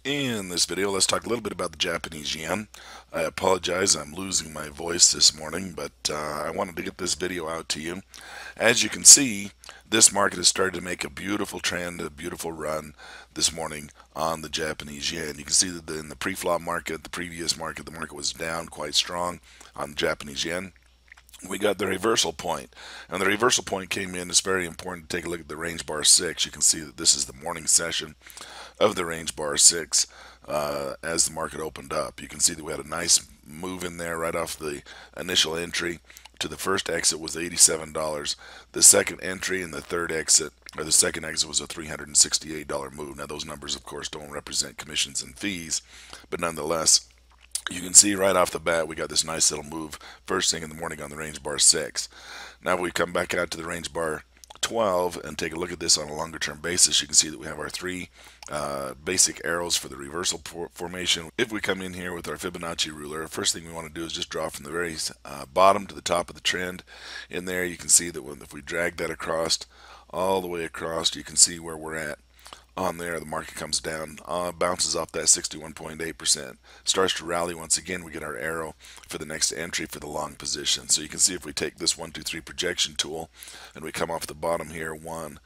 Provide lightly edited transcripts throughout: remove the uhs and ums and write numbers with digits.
In this video, let's talk a little bit about the Japanese yen. I apologize, I'm losing my voice this morning, but I wanted to get this video out to you. As you can see, this market has started to make a beautiful trend, a beautiful run this morning on the Japanese yen. You can see that in the pre-flop market, the previous market, the market was down quite strong on the Japanese yen. We got the reversal point, and the reversal point came in. It's very important to take a look at the range bar 6. You can see that this is the morning session of the range bar 6 as the market opened up. You can see that we had a nice move in there right off the initial entry. To the first exit was $87. The second entry and the third exit, or the second exit, was a $368 move. Now those numbers of course don't represent commissions and fees, but nonetheless, you can see right off the bat we got this nice little move first thing in the morning on the range bar 6. Now we come back out to the range bar 12 and take a look at this on a longer term basis. You can see that we have our three basic arrows for the reversal formation. If we come in here with our Fibonacci ruler, first thing we want to do is just draw from the very bottom to the top of the trend. In there you can see that if we drag that across, all the way across, you can see where we're at. On there, the market comes down, bounces off that 61.8%, starts to rally once again. We get our arrow for the next entry for the long position. So you can see if we take this 1, 2, 3 projection tool and we come off the bottom here, 1,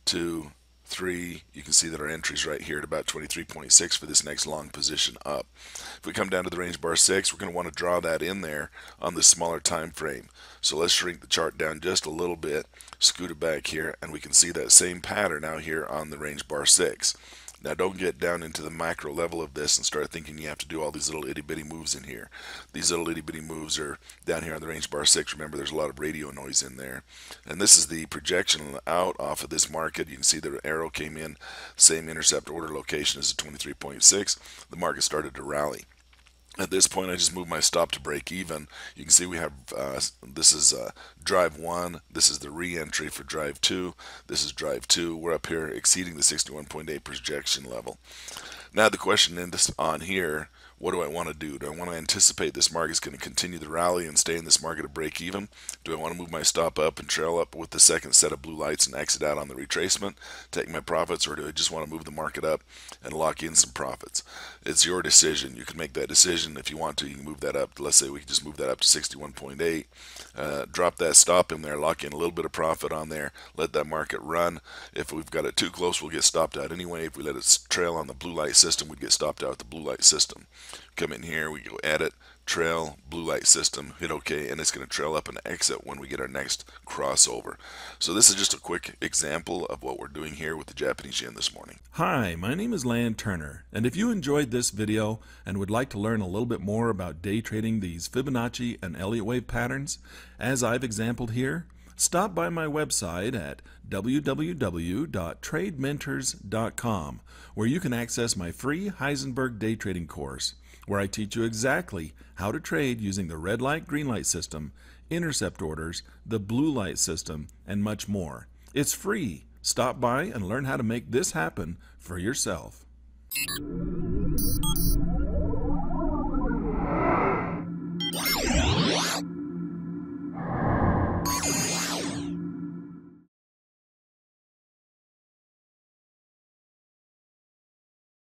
2, 3, you can see that our entry's right here at about 23.6 for this next long position up. If we come down to the range bar 6, we're going to want to draw that in there on the smaller time frame. So let's shrink the chart down just a little bit, scoot it back here, and we can see that same pattern out here on the range bar 6. Now don't get down into the macro level of this and start thinking you have to do all these little itty bitty moves in here. These little itty bitty moves are down here on the range bar 6. Remember, there's a lot of radio noise in there. And this is the projection out off of this market. You can see the arrow came in, same intercept order location as the 23.6. The market started to rally. At this point, I just moved my stop to break even. You can see we have, this is drive 1, this is the re-entry for drive 2, this is drive 2. We're up here exceeding the 61.8 projection level. Now the question on here, what do I want to do? Do I want to anticipate this market is going to continue the rally and stay in this market at break even? Do I want to move my stop up and trail up with the second set of blue lights and exit out on the retracement, take my profits, or do I just want to move the market up and lock in some profits? It's your decision. You can make that decision. If you want to, you can move that up. Let's say we can just move that up to 61.8, drop that stop in there, lock in a little bit of profit on there, let that market run. If we've got it too close, we'll get stopped out anyway. If we let it trail on the blue light system, we'd get stopped out at the blue light system. Come in here, we go edit, trail, blue light system, hit OK, and it's going to trail up and exit when we get our next crossover. So this is just a quick example of what we're doing here with the Japanese yen this morning. Hi, my name is Lan Turner, and if you enjoyed this video and would like to learn a little bit more about day trading these Fibonacci and Elliott wave patterns, as I've exampled here, stop by my website at www.tradementors.com, where you can access my free Heisenberg day trading course, where I teach you exactly how to trade using the red light, green light system, intercept orders, the blue light system, and much more. It's free. Stop by and learn how to make this happen for yourself.